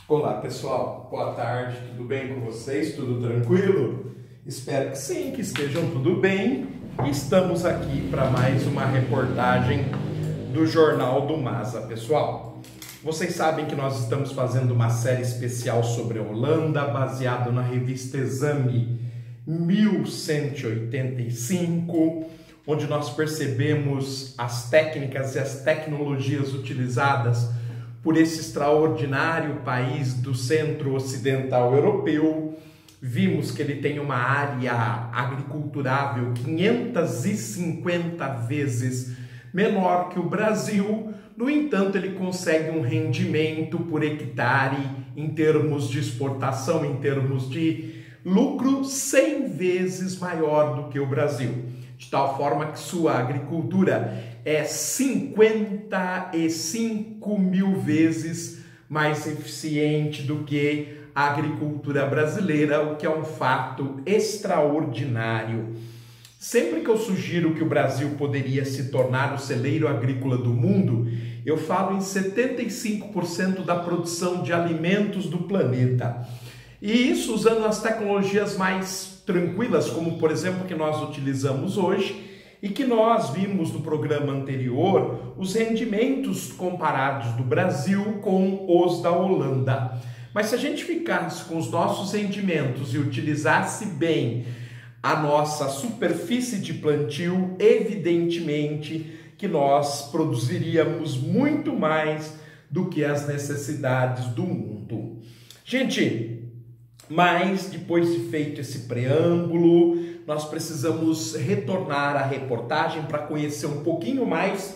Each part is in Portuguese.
Olá pessoal, boa tarde, tudo bem com vocês? Tudo tranquilo? Espero que sim, que estejam tudo bem. Estamos aqui para mais uma reportagem do Jornal do Masa, pessoal. Vocês sabem que nós estamos fazendo uma série especial sobre a Holanda, baseado na revista Exame 1185, onde nós percebemos as técnicas e as tecnologias utilizadas por esse extraordinário país do centro-ocidental europeu. Vimos que ele tem uma área agriculturável 550 vezes menor que o Brasil. No entanto, ele consegue um rendimento por hectare em termos de exportação, em termos de lucro, 100 vezes maior do que o Brasil. De tal forma que sua agricultura é 55 mil vezes mais eficiente do que a agricultura brasileira, o que é um fato extraordinário. Sempre que eu sugiro que o Brasil poderia se tornar o celeiro agrícola do mundo, eu falo em 75% da produção de alimentos do planeta. E isso usando as tecnologias mais tranquilas, como por exemplo que nós utilizamos hoje e que nós vimos no programa anterior, os rendimentos comparados do Brasil com os da Holanda. Mas se a gente ficasse com os nossos rendimentos e utilizasse bem a nossa superfície de plantio, evidentemente que nós produziríamos muito mais do que as necessidades do mundo. Gente, mas depois de feito esse preâmbulo, nós precisamos retornar à reportagem para conhecer um pouquinho mais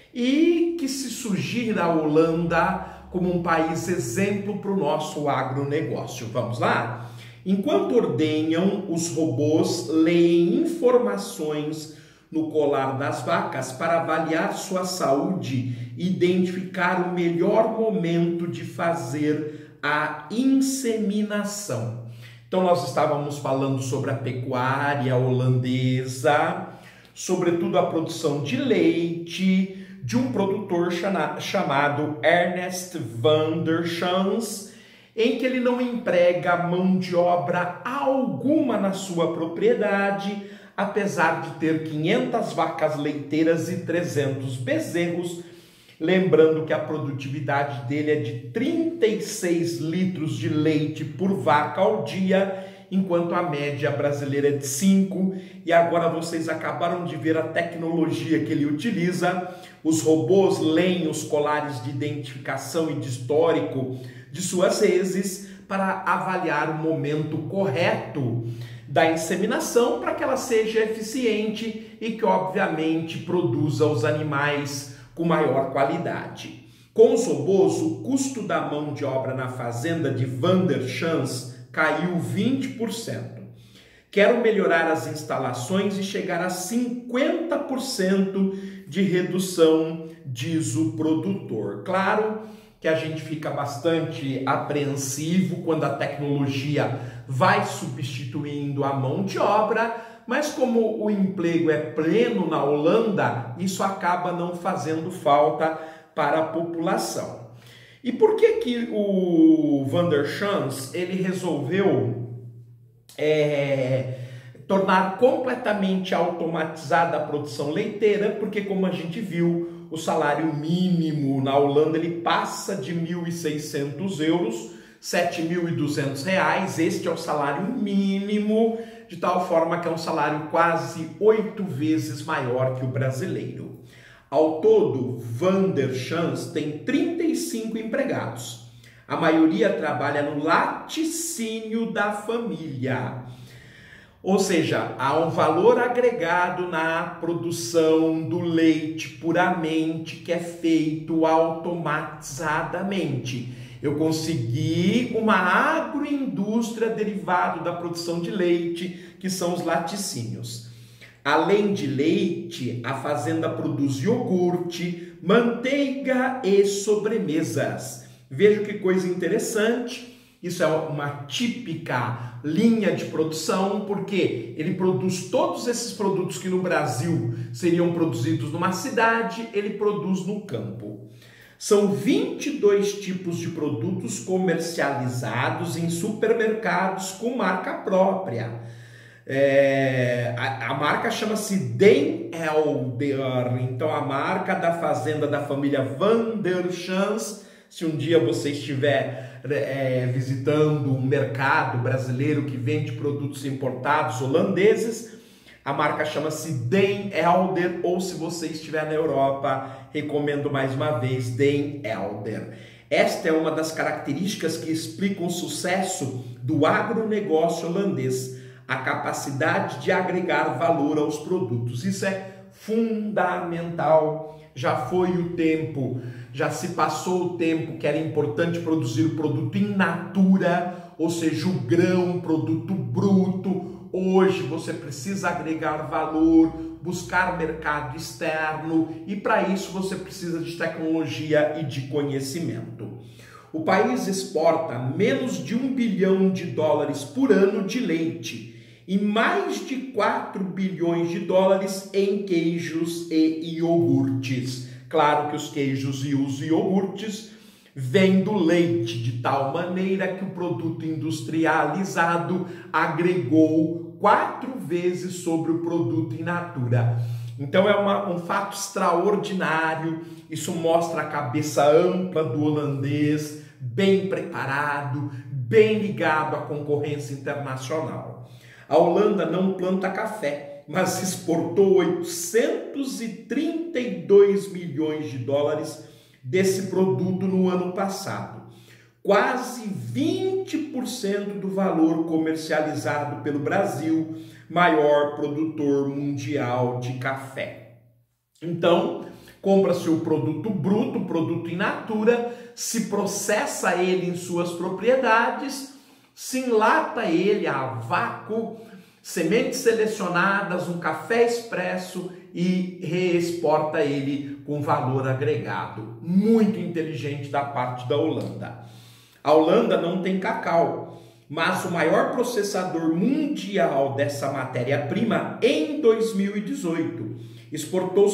e que se surgir a Holanda como um país exemplo para o nosso agronegócio. Vamos lá? Enquanto ordenham, os robôs leem informações no colar das vacas para avaliar sua saúde e identificar o melhor momento de fazer a inseminação. Então nós estávamos falando sobre a pecuária holandesa, sobretudo a produção de leite de um produtor chamado Ernest van der Schans, em que ele não emprega mão de obra alguma na sua propriedade, apesar de ter 500 vacas leiteiras e 300 bezerros, lembrando que a produtividade dele é de 36 litros de leite por vaca ao dia, enquanto a média brasileira é de 5. E agora vocês acabaram de ver a tecnologia que ele utiliza. Os robôs leem os colares de identificação e de histórico de suas reses para avaliar o momento correto da inseminação para que ela seja eficiente e que, obviamente, produza os animais com maior qualidade. Com os robôs, o custo da mão de obra na fazenda de Van der Schans caiu 20%. Quero melhorar as instalações e chegar a 50% de redução, diz o produtor. Claro que a gente fica bastante apreensivo quando a tecnologia vai substituindo a mão de obra, mas como o emprego é pleno na Holanda, isso acaba não fazendo falta para a população. E por que o Van der Schans ele resolveu tornar completamente automatizada a produção leiteira? Porque, como a gente viu, o salário mínimo na Holanda ele passa de 1.600 euros, R$ 7.200. Este é o salário mínimo, de tal forma que é um salário quase 8 vezes maior que o brasileiro. Ao todo, Van der Schans tem 35 empregados. A maioria trabalha no laticínio da família. Ou seja, há um valor agregado na produção do leite puramente que é feito automatizadamente. Eu consegui uma agroindústria derivada da produção de leite, que são os laticínios. Além de leite, a fazenda produz iogurte, manteiga e sobremesas. Veja que coisa interessante. Isso é uma típica linha de produção, porque ele produz todos esses produtos que no Brasil seriam produzidos numa cidade, ele produz no campo. São 22 tipos de produtos comercializados em supermercados com marca própria. A marca chama-se Den Helder, então a marca da fazenda da família Van der Schans. Se um dia você estiver visitando um mercado brasileiro que vende produtos importados holandeses, a marca chama-se Den Helder, ou se você estiver na Europa, recomendo mais uma vez Den Helder. Esta é uma das características que explicam o sucesso do agronegócio holandês, a capacidade de agregar valor aos produtos. Isso é fundamental. Já foi o tempo, já se passou o tempo que era importante produzir o produto in natura, ou seja, o grão, produto bruto. Hoje você precisa agregar valor, buscar mercado externo, e para isso você precisa de tecnologia e de conhecimento. O país exporta menos de $1 bilhão por ano de leite e mais de 4 bilhões de dólares em queijos e iogurtes. Claro que os queijos e os iogurtes vêm do leite, de tal maneira que o produto industrializado agregou 4 vezes sobre o produto in natura. Então é um fato extraordinário. Isso mostra a cabeça ampla do holandês, bem preparado, bem ligado à concorrência internacional. A Holanda não planta café, mas exportou 832 milhões de dólares desse produto no ano passado. Quase 20% do valor comercializado pelo Brasil, maior produtor mundial de café. Então, compra-se o produto bruto, o produto in natura, se processa ele em suas propriedades, se enlata ele a vácuo, sementes selecionadas, um café expresso e reexporta ele com valor agregado. Muito inteligente da parte da Holanda. A Holanda não tem cacau, mas o maior processador mundial dessa matéria-prima em 2018 exportou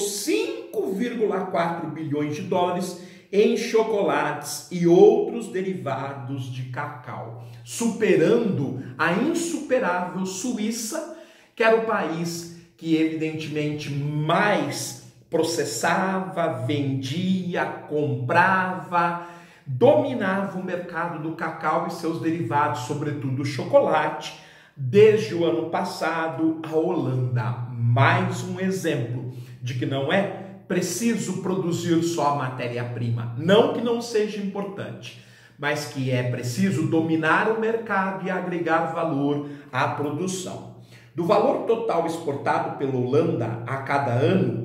5,4 bilhões de dólares em chocolates e outros derivados de cacau, superando a insuperável Suíça, que era o país que evidentemente mais processava, vendia, comprava, dominava o mercado do cacau e seus derivados, sobretudo o chocolate, desde o ano passado. A Holanda, mais um exemplo de que não é preciso produzir só a matéria-prima, não que não seja importante, mas que é preciso dominar o mercado e agregar valor à produção. Do valor total exportado pela Holanda a cada ano,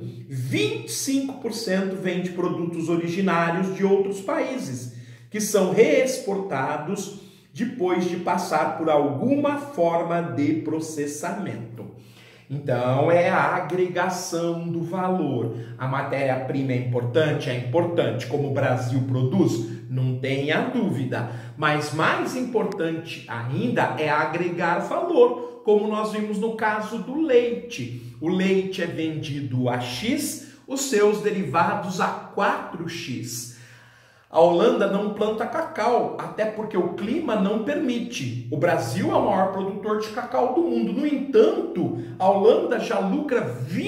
25% vem de produtos originários de outros países, que são reexportados depois de passar por alguma forma de processamento. Então, é a agregação do valor. A matéria-prima é importante, como o Brasil produz, não tenha dúvida. Mas mais importante ainda é agregar valor, como nós vimos no caso do leite. O leite é vendido a X, os seus derivados a 4x. A Holanda não planta cacau, até porque o clima não permite. O Brasil é o maior produtor de cacau do mundo. No entanto, a Holanda já lucra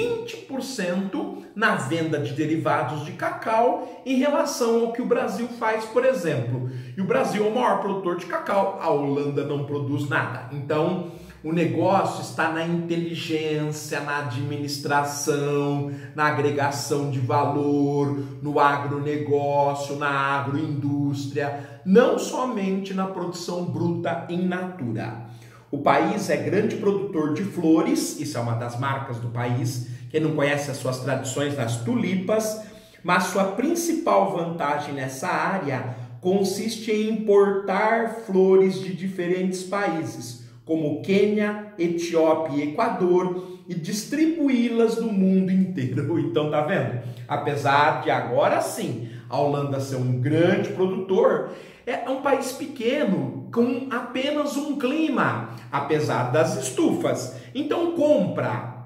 20% na venda de derivados de cacau em relação ao que o Brasil faz, por exemplo. E o Brasil é o maior produtor de cacau, a Holanda não produz nada. Então, o negócio está na inteligência, na administração, na agregação de valor, no agronegócio, na agroindústria, não somente na produção bruta in natura. O país é grande produtor de flores, isso é uma das marcas do país. Quem não conhece as suas tradições nas tulipas, mas sua principal vantagem nessa área consiste em importar flores de diferentes países, como Quênia, Etiópia e Equador, e distribuí-las no mundo inteiro. Então, tá vendo? Apesar de agora sim a Holanda ser um grande produtor, é um país pequeno, com apenas um clima, apesar das estufas. Então compra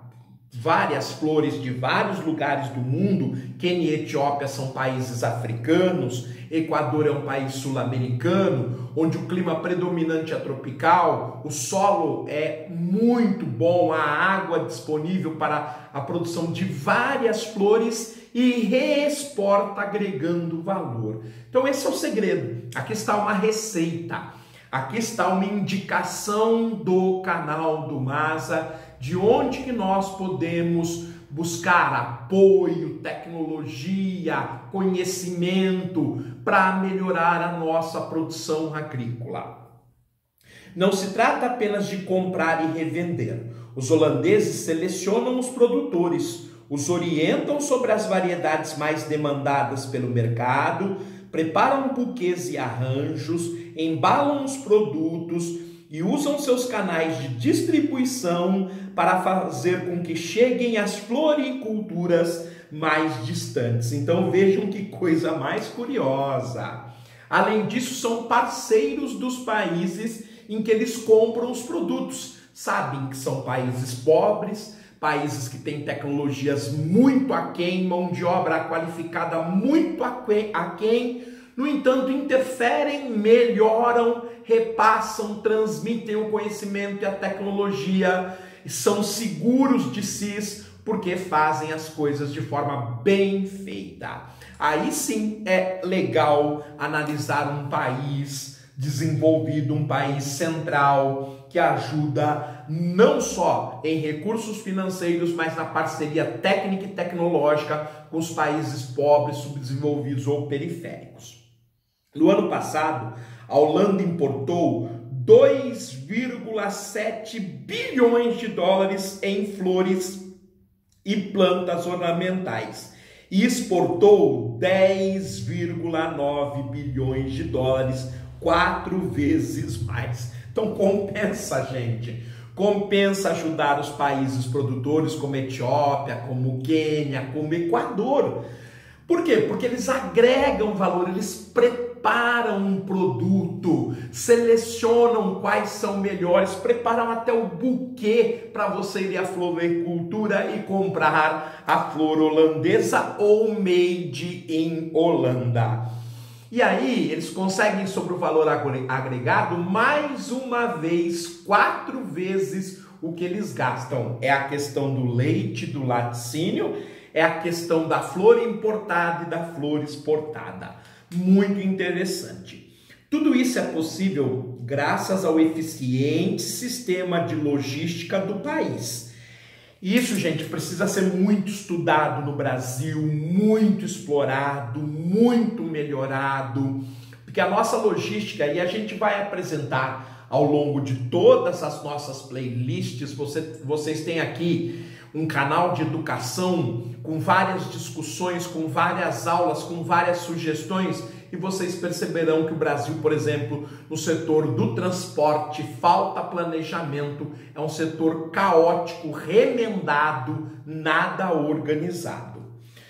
várias flores de vários lugares do mundo. Quênia e Etiópia são países africanos, Equador é um país sul-americano, onde o clima predominante é tropical, o solo é muito bom, a água disponível para a produção de várias flores e reexporta agregando valor. Então esse é o segredo. Aqui está uma receita, aqui está uma indicação do canal do Masa, de onde que nós podemos buscar apoio, tecnologia, conhecimento para melhorar a nossa produção agrícola. Não se trata apenas de comprar e revender. Os holandeses selecionam os produtores, os orientam sobre as variedades mais demandadas pelo mercado, preparam buquês e arranjos, embalam os produtos e usam seus canais de distribuição para fazer com que cheguem às floriculturas mais distantes. Então vejam que coisa mais curiosa. Além disso, são parceiros dos países em que eles compram os produtos. Sabem que são países pobres, países que têm tecnologias muito aquém, mão de obra qualificada muito aquém. No entanto, interferem, melhoram, repassam, transmitem o conhecimento e a tecnologia, são seguros de si, porque fazem as coisas de forma bem feita. Aí sim é legal analisar um país desenvolvido, um país central, que ajuda não só em recursos financeiros, mas na parceria técnica e tecnológica com os países pobres, subdesenvolvidos ou periféricos. No ano passado, a Holanda importou 2,7 bilhões de dólares em flores e plantas ornamentais e exportou 10,9 bilhões de dólares, 4 vezes mais. Então compensa, gente. Compensa ajudar os países produtores como Etiópia, como Quênia, como Equador. Por quê? Porque eles agregam valor, eles preparam um produto, selecionam quais são melhores, preparam até o buquê para você ir à floricultura e comprar a flor holandesa ou made in Holanda. E aí eles conseguem sobre o valor agregado mais uma vez, 4 vezes o que eles gastam. É a questão do leite, do laticínio, é a questão da flor importada e da flor exportada. Muito interessante. Tudo isso é possível graças ao eficiente sistema de logística do país. Isso, gente, precisa ser muito estudado no Brasil, muito explorado, muito melhorado, porque a nossa logística, e a gente vai apresentar ao longo de todas as nossas playlists, vocês têm aqui um canal de educação com várias discussões, com várias aulas, com várias sugestões, e vocês perceberão que o Brasil, por exemplo, no setor do transporte, falta planejamento, é um setor caótico, remendado, nada organizado.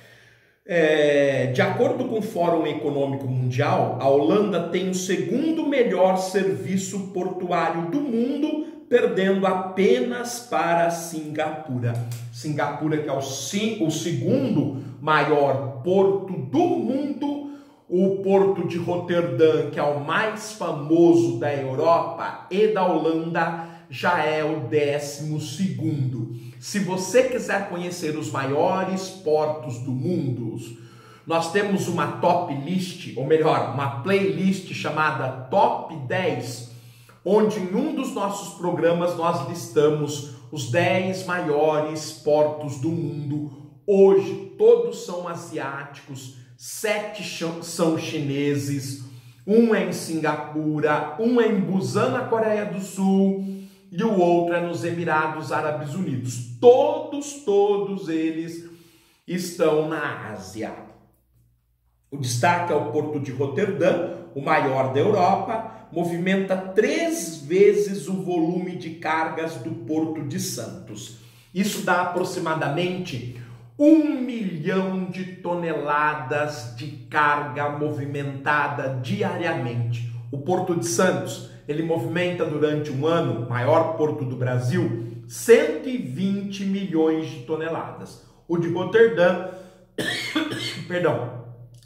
De acordo com o Fórum Econômico Mundial, a Holanda tem o segundo melhor serviço portuário do mundo, perdendo apenas para Singapura. Singapura, que é o segundo maior porto do mundo, o porto de Roterdã, que é o mais famoso da Europa e da Holanda, já é o 12º. Se você quiser conhecer os maiores portos do mundo, nós temos uma top list, ou melhor, uma playlist chamada Top 10, onde em um dos nossos programas nós listamos os 10 maiores portos do mundo. Hoje todos são asiáticos, 7 são chineses, um é em Singapura, um é em Busan, na Coreia do Sul, e o outro é nos Emirados Árabes Unidos. Todos eles estão na Ásia. O destaque é o Porto de Roterdã, o maior da Europa, movimenta 3 vezes o volume de cargas do Porto de Santos. Isso dá aproximadamente 1 milhão de toneladas de carga movimentada diariamente. O Porto de Santos ele movimenta durante um ano, maior porto do Brasil, 120 milhões de toneladas. O de Roterdã, perdão,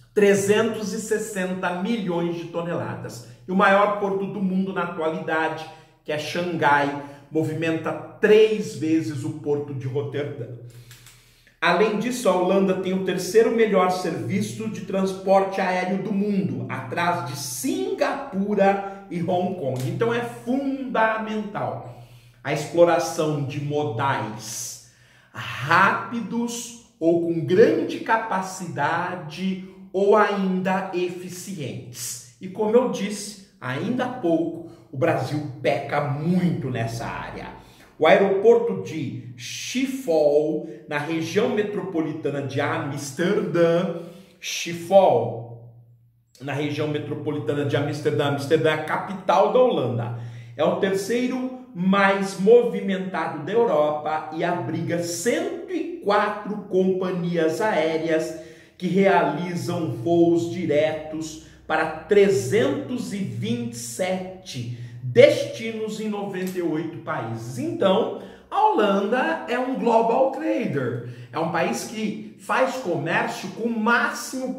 360 milhões de toneladas. E o maior porto do mundo na atualidade, que é Xangai, movimenta 3 vezes o porto de Roterdã. Além disso, a Holanda tem o terceiro melhor serviço de transporte aéreo do mundo, atrás de Singapura e Hong Kong. Então é fundamental a exploração de modais rápidos ou com grande capacidade ou ainda eficientes. E como eu disse ainda há pouco, o Brasil peca muito nessa área. O aeroporto de Schiphol, na região metropolitana de Amsterdã, Schiphol, na região metropolitana de Amsterdã, Amsterdã é a capital da Holanda, é o terceiro mais movimentado da Europa e abriga 104 companhias aéreas que realizam voos diretos para 327 destinos em 98 países. Então, a Holanda é um global trader, é um país que faz comércio com o máximo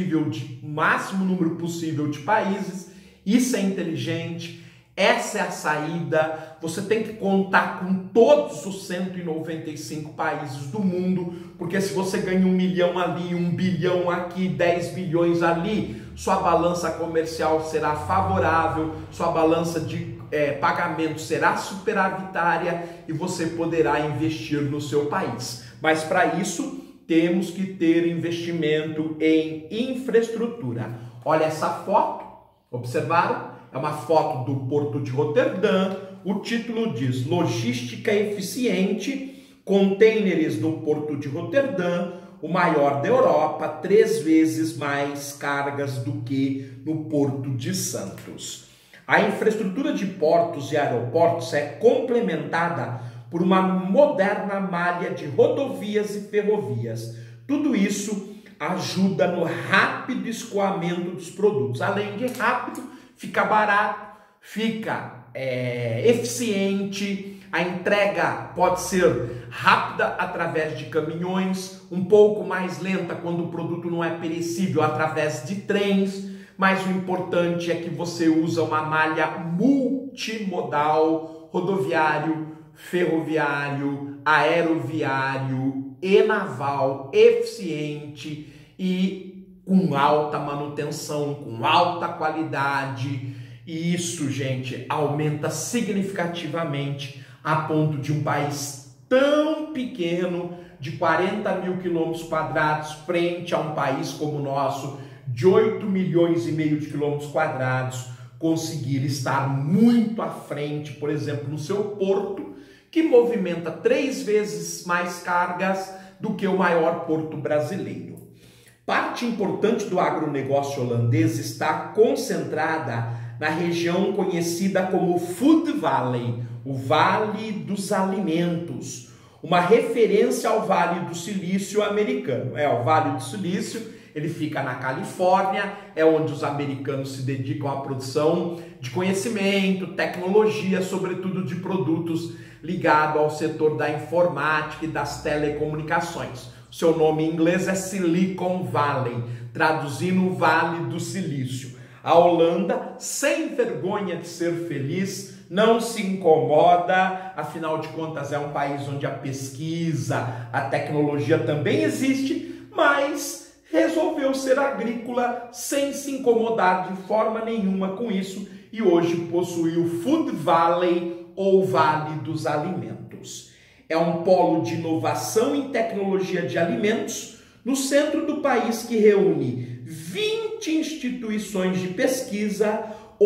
número possível de países. Isso é inteligente, essa é a saída. Você tem que contar com todos os 195 países do mundo, porque se você ganha 1 milhão ali, 1 bilhão aqui, 10 bilhões ali, sua balança comercial será favorável, sua balança de pagamento será superavitária e você poderá investir no seu país. Mas para isso, temos que ter investimento em infraestrutura. Olha essa foto, observaram? É uma foto do Porto de Roterdã. O título diz: Logística eficiente, contêineres no Porto de Roterdã, o maior da Europa, 3 vezes mais cargas do que no Porto de Santos. A infraestrutura de portos e aeroportos é complementada por uma moderna malha de rodovias e ferrovias. Tudo isso ajuda no rápido escoamento dos produtos. Além de rápido, fica barato, fica eficiente. A entrega pode ser rápida através de caminhões, um pouco mais lenta quando o produto não é perecível através de trens, mas o importante é que você usa uma malha multimodal, rodoviário, ferroviário, aeroviário e naval, eficiente e com alta manutenção, com alta qualidade. E isso, gente, aumenta significativamente a ponto de um país tão pequeno, de 40 mil quilômetros quadrados, frente a um país como o nosso, de 8 milhões e meio de quilômetros quadrados, conseguir estar muito à frente, por exemplo, no seu porto, que movimenta 3 vezes mais cargas do que o maior porto brasileiro. Parte importante do agronegócio holandês está concentrada na região conhecida como Food Valley, o Vale dos Alimentos, uma referência ao Vale do Silício americano. O Vale do Silício, ele fica na Califórnia, é onde os americanos se dedicam à produção de conhecimento, tecnologia, sobretudo de produtos ligados ao setor da informática e das telecomunicações. O seu nome em inglês é Silicon Valley, traduzindo o Vale do Silício. A Holanda, sem vergonha de ser feliz, não se incomoda, afinal de contas é um país onde a pesquisa, a tecnologia também existe, mas resolveu ser agrícola sem se incomodar de forma nenhuma com isso e hoje possui o Food Valley ou Vale dos Alimentos. É um polo de inovação em tecnologia de alimentos no centro do país que reúne 20 instituições de pesquisa,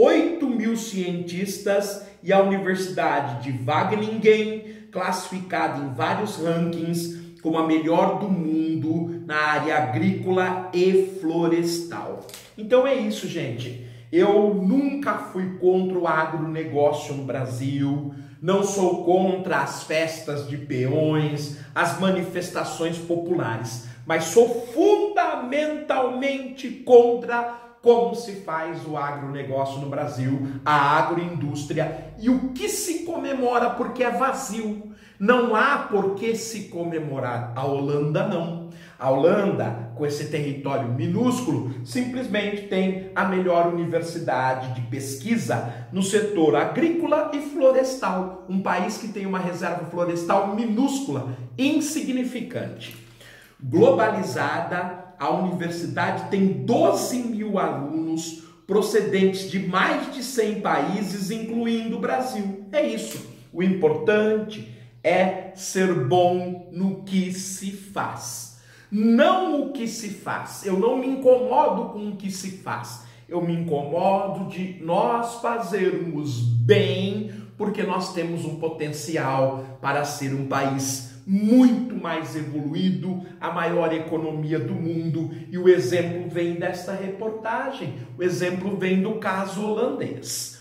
8 mil cientistas e a Universidade de Wageningen, classificada em vários rankings como a melhor do mundo na área agrícola e florestal. Então é isso, gente. Eu nunca fui contra o agronegócio no Brasil, não sou contra as festas de peões, as manifestações populares, mas sou fundamentalmente contra como se faz o agronegócio no Brasil, a agroindústria e o que se comemora porque é vazio. Não há por que se comemorar. A Holanda não. A Holanda, com esse território minúsculo, simplesmente tem a melhor universidade de pesquisa no setor agrícola e florestal. Um país que tem uma reserva florestal minúscula, insignificante. Globalizada, a universidade tem 12 mil alunos procedentes de mais de 100 países, incluindo o Brasil. É isso. O importante é ser bom no que se faz. Não o que se faz. Eu não me incomodo com o que se faz. Eu me incomodo de nós fazermos bem, porque nós temos um potencial para ser um país muito mais evoluído, a maior economia do mundo. E o exemplo vem desta reportagem. O exemplo vem do caso holandês.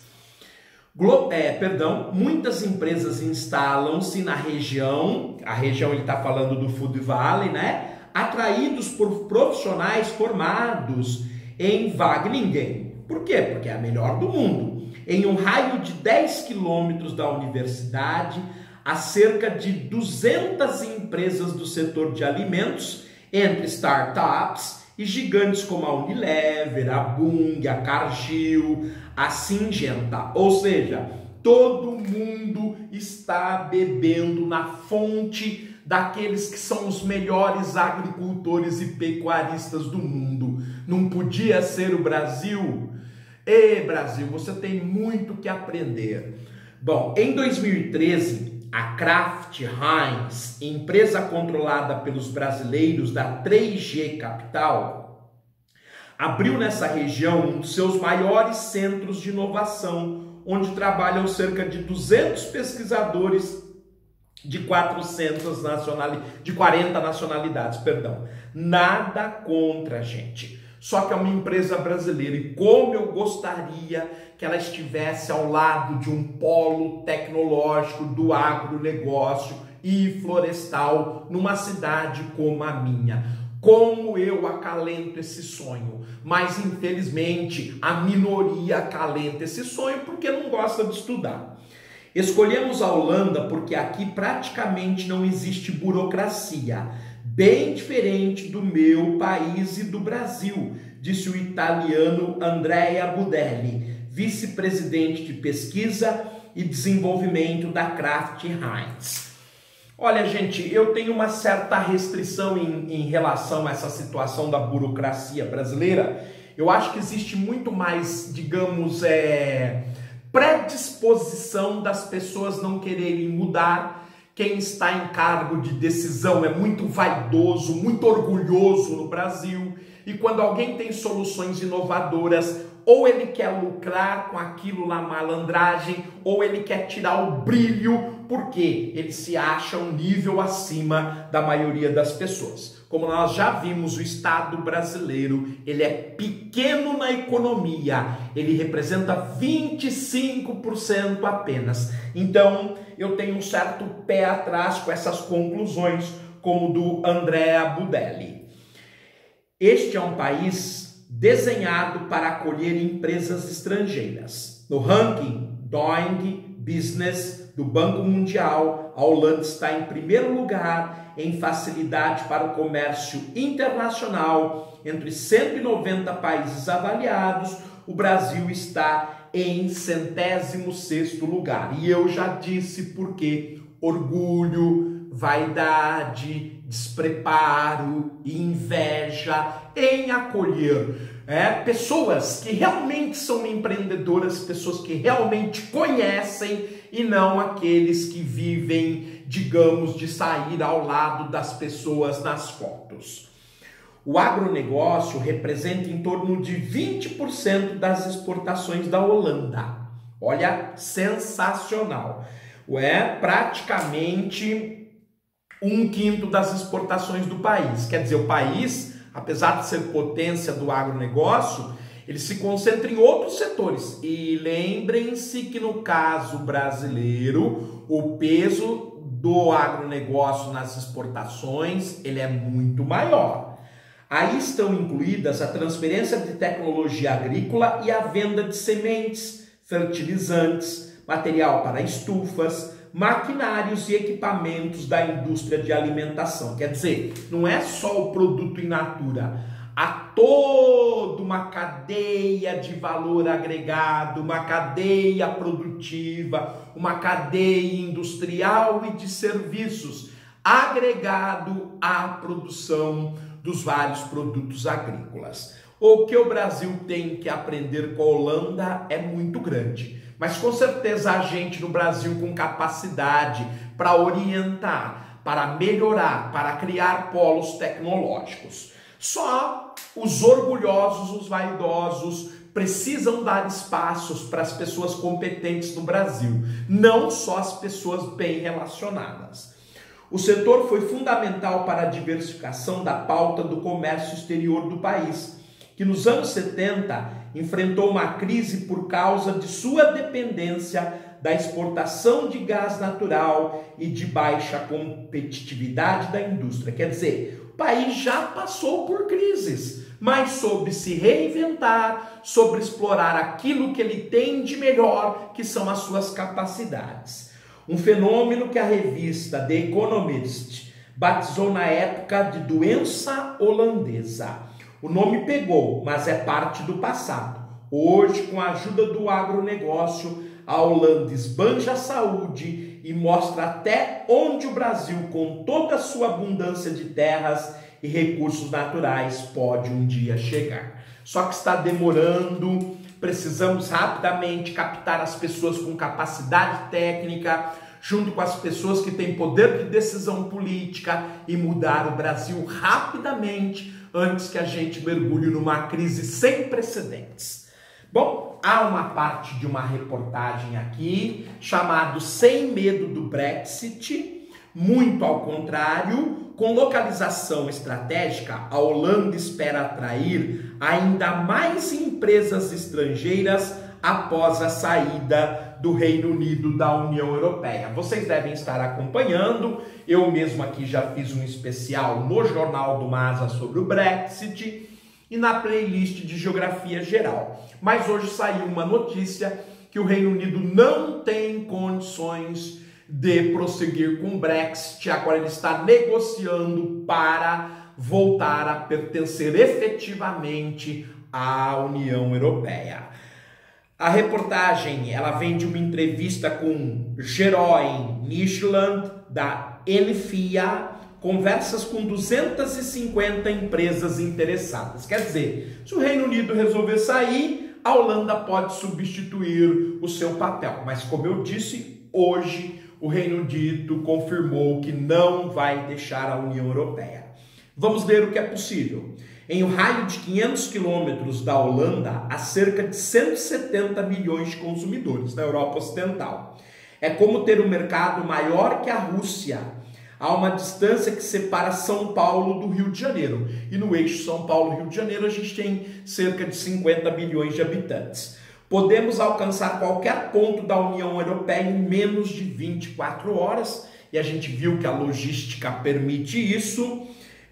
Muitas empresas instalam-se na região, a região ele está falando do Food Valley, né? Atraídos por profissionais formados em Wageningen. Por quê? Porque é a melhor do mundo. Em um raio de 10 quilômetros da universidade, há cerca de 200 empresas do setor de alimentos, entre startups e gigantes como a Unilever, a Bunge, a Cargill, a Syngenta. Ou seja, todo mundo está bebendo na fonte daqueles que são os melhores agricultores e pecuaristas do mundo. Não podia ser o Brasil? Brasil, você tem muito que aprender. Bom, em 2013, a Kraft Heinz, empresa controlada pelos brasileiros da 3G Capital, abriu nessa região um dos seus maiores centros de inovação, onde trabalham cerca de 200 pesquisadores de 40 nacionalidades, Nada contra, gente. Só que é uma empresa brasileira e como eu gostaria que ela estivesse ao lado de um polo tecnológico do agronegócio e florestal numa cidade como a minha. Como eu acalento esse sonho, mas infelizmente a minoria acalenta esse sonho porque não gosta de estudar. Escolhemos a Holanda porque aqui praticamente não existe burocracia, bem diferente do meu país e do Brasil, disse o italiano Andrea Budelli, vice-presidente de pesquisa e desenvolvimento da Kraft Heinz. Olha, gente, eu tenho uma certa restrição em relação a essa situação da burocracia brasileira. Eu acho que existe muito mais, digamos, predisposição das pessoas não quererem mudar. Quem está em cargo de decisão é muito vaidoso, muito orgulhoso no Brasil. E quando alguém tem soluções inovadoras, ou ele quer lucrar com aquilo na malandragem, ou ele quer tirar o brilho, porque ele se acha um nível acima da maioria das pessoas. Como nós já vimos, o Estado brasileiro, ele é pequeno na economia, ele representa 25% apenas. Então, eu tenho um certo pé atrás com essas conclusões, como do Andrea Budelli. Este é um país desenhado para acolher empresas estrangeiras. No ranking Doing Business do Banco Mundial, a Holanda está em primeiro lugar em facilidade para o comércio internacional. Entre 190 países avaliados, o Brasil está em 106º lugar. E eu já disse por quê. Orgulho, vaidade, despreparo, inveja em acolher pessoas que realmente são empreendedoras, pessoas que realmente conhecem e não aqueles que vivem, digamos, de sair ao lado das pessoas nas fotos. O agronegócio representa em torno de 20% das exportações da Holanda. Olha, sensacional. Praticamente 1/5 das exportações do país. Quer dizer, o país, apesar de ser potência do agronegócio, ele se concentra em outros setores. E lembrem-se que no caso brasileiro, o peso do agronegócio nas exportações, ele é muito maior. Aí estão incluídas a transferência de tecnologia agrícola e a venda de sementes, fertilizantes, material para estufas, maquinários e equipamentos da indústria de alimentação. Quer dizer, não é só o produto in natura, há toda uma cadeia de valor agregado, uma cadeia produtiva, uma cadeia industrial e de serviços agregado à produção dos vários produtos agrícolas. O que o Brasil tem que aprender com a Holanda é muito grande, mas com certeza a gente no Brasil com capacidade para orientar, para melhorar, para criar polos tecnológicos. Só os orgulhosos, os vaidosos, precisam dar espaços para as pessoas competentes no Brasil, não só as pessoas bem relacionadas. O setor foi fundamental para a diversificação da pauta do comércio exterior do país, que nos anos 70 enfrentou uma crise por causa de sua dependência da exportação de gás natural e de baixa competitividade da indústria. Quer dizer, o país já passou por crises, mas soube se reinventar, soube explorar aquilo que ele tem de melhor, que são as suas capacidades. Um fenômeno que a revista The Economist batizou na época de doença holandesa. O nome pegou, mas é parte do passado. Hoje, com a ajuda do agronegócio, a Holanda esbanja a saúde e mostra até onde o Brasil, com toda a sua abundância de terras e recursos naturais, pode um dia chegar. Só que está demorando, precisamos rapidamente captar as pessoas com capacidade técnica, junto com as pessoas que têm poder de decisão política e mudar o Brasil rapidamente antes que a gente mergulhe numa crise sem precedentes. Bom, há uma parte de uma reportagem aqui chamado Sem Medo do Brexit, muito ao contrário, com localização estratégica, a Holanda espera atrair ainda mais empresas estrangeiras após a saída do Reino Unido da União Europeia. Vocês devem estar acompanhando, eu mesmo aqui já fiz um especial no Jornal do Masa sobre o Brexit e na playlist de Geografia Geral. Mas hoje saiu uma notícia que o Reino Unido não tem condições de prosseguir com o Brexit, agora ele está negociando para voltar a pertencer efetivamente à União Europeia. A reportagem ela vem de uma entrevista com Jeroen Nijland, da Enfia, conversas com 250 empresas interessadas. Quer dizer, se o Reino Unido resolver sair, a Holanda pode substituir o seu papel. Mas como eu disse, hoje o Reino Unido confirmou que não vai deixar a União Europeia. Vamos ver o que é possível. Em um raio de 500 quilômetros da Holanda, há cerca de 170 milhões de consumidores na Europa Ocidental. É como ter um mercado maior que a Rússia. Há uma distância que separa São Paulo do Rio de Janeiro. E no eixo São Paulo-Rio de Janeiro a gente tem cerca de 50 milhões de habitantes. Podemos alcançar qualquer ponto da União Europeia em menos de 24 horas. E a gente viu que a logística permite isso.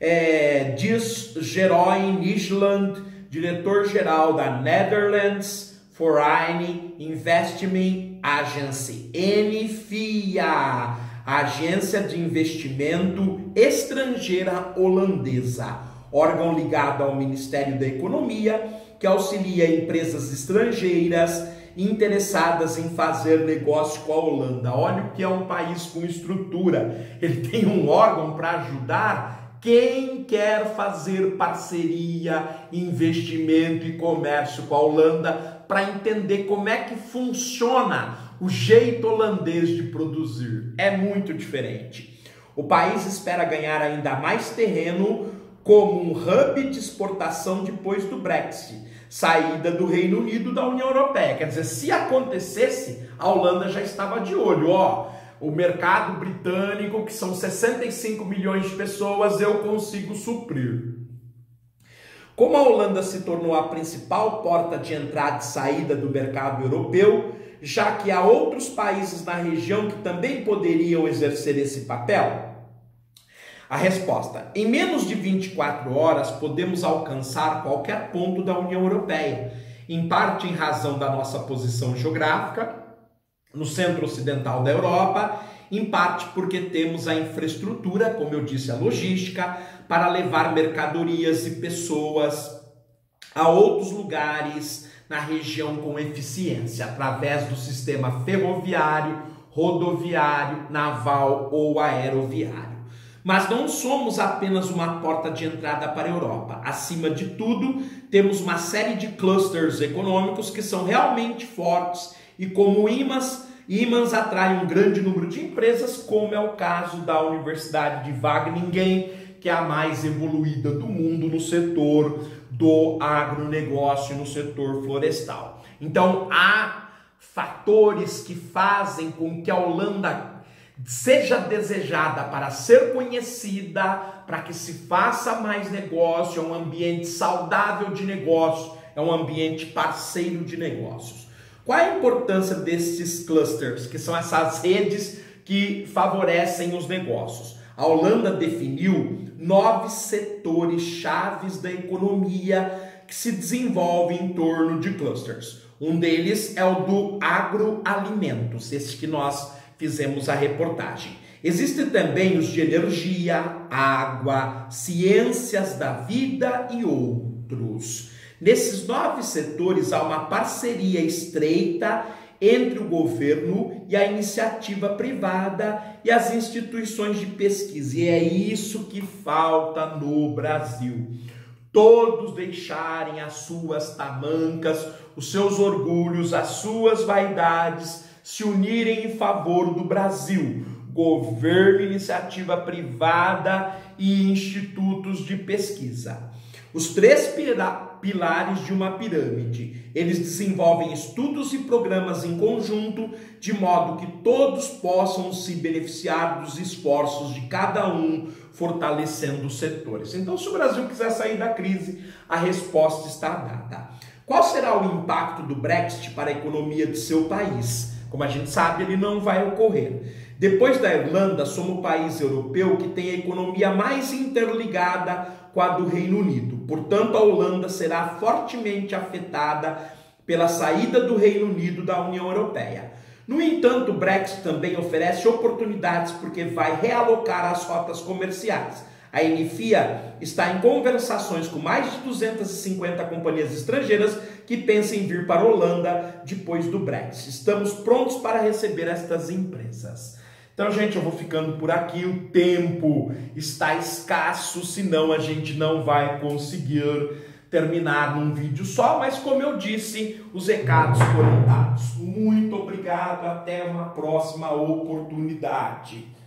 Diz Jeroen Nijland, diretor-geral da Netherlands Foreign Investment Agency, NFIA, a Agência de Investimento Estrangeira Holandesa, órgão ligado ao Ministério da Economia, que auxilia empresas estrangeiras interessadas em fazer negócio com a Holanda. Olha o que é um país com estrutura. Ele tem um órgão para ajudar quem quer fazer parceria, investimento e comércio com a Holanda para entender como é que funciona o jeito holandês de produzir. É muito diferente. O país espera ganhar ainda mais terreno como um hub de exportação depois do Brexit, saída do Reino Unido da União Europeia. Quer dizer, se acontecesse, a Holanda já estava de olho, o mercado britânico, que são 65 milhões de pessoas, eu consigo suprir. Como a Holanda se tornou a principal porta de entrada e saída do mercado europeu, já que há outros países na região que também poderiam exercer esse papel, A resposta: em menos de 24 horas podemos alcançar qualquer ponto da União Europeia, em parte em razão da nossa posição geográfica, no centro-ocidental da Europa, em parte porque temos a infraestrutura, como eu disse, a logística, para levar mercadorias e pessoas a outros lugares na região com eficiência, através do sistema ferroviário, rodoviário, naval ou aeroviário. Mas não somos apenas uma porta de entrada para a Europa. Acima de tudo, temos uma série de clusters econômicos que são realmente fortes e como ímãs atraem um grande número de empresas, como é o caso da Universidade de Wageningen, que é a mais evoluída do mundo no setor do agronegócio, no setor florestal. Então, há fatores que fazem com que a Holanda seja desejada para ser conhecida, para que se faça mais negócio, é um ambiente saudável de negócio, é um ambiente parceiro de negócios. Qual é a importância desses clusters, que são essas redes que favorecem os negócios? A Holanda definiu 9 setores chaves da economia que se desenvolvem em torno de clusters. Um deles é o do agroalimentos, esse que nós fizemos a reportagem. Existem também os de energia, água, ciências da vida e outros. Nesses 9 setores há uma parceria estreita entre o governo e a iniciativa privada e as instituições de pesquisa. E é isso que falta no Brasil. Todos deixarem as suas tamancas, os seus orgulhos, as suas vaidades, se unirem em favor do Brasil. Governo, iniciativa privada e institutos de pesquisa. Os 3 pilares de uma pirâmide. Eles desenvolvem estudos e programas em conjunto, de modo que todos possam se beneficiar dos esforços de cada um, fortalecendo os setores. Então, se o Brasil quiser sair da crise, a resposta está dada. Qual será o impacto do Brexit para a economia de seu país? Como a gente sabe, ele não vai ocorrer. Depois da Irlanda, somos o país europeu que tem a economia mais interligada com a do Reino Unido. Portanto, a Holanda será fortemente afetada pela saída do Reino Unido da União Europeia. No entanto, o Brexit também oferece oportunidades porque vai realocar as rotas comerciais. A Enifia está em conversações com mais de 250 companhias estrangeiras que pensam em vir para a Holanda depois do Brexit. Estamos prontos para receber estas empresas. Então, gente, eu vou ficando por aqui, o tempo está escasso, senão a gente não vai conseguir terminar num vídeo só, mas como eu disse, os recados foram dados. Muito obrigado, até uma próxima oportunidade.